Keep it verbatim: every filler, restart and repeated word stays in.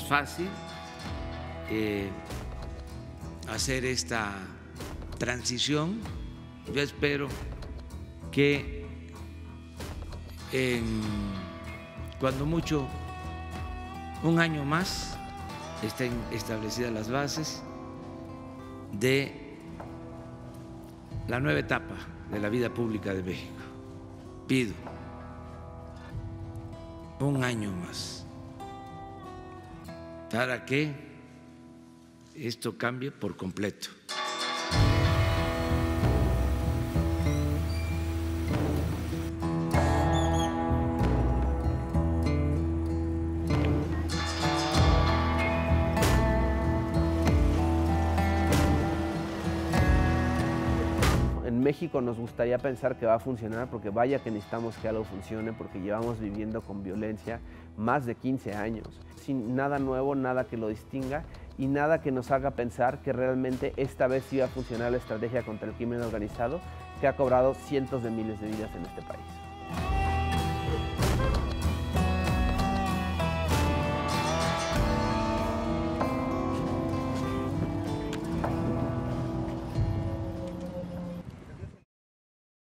fácil eh, hacer esta transición. Yo espero que en, cuando mucho, un año más, estén establecidas las bases de la nueva etapa de la vida pública de México. Pido un año más para que esto cambie por completo. En México nos gustaría pensar que va a funcionar, porque vaya que necesitamos que algo funcione, porque llevamos viviendo con violencia más de quince años, sin nada nuevo, nada que lo distinga y nada que nos haga pensar que realmente esta vez sí va a funcionar la estrategia contra el crimen organizado, que ha cobrado cientos de miles de vidas en este país.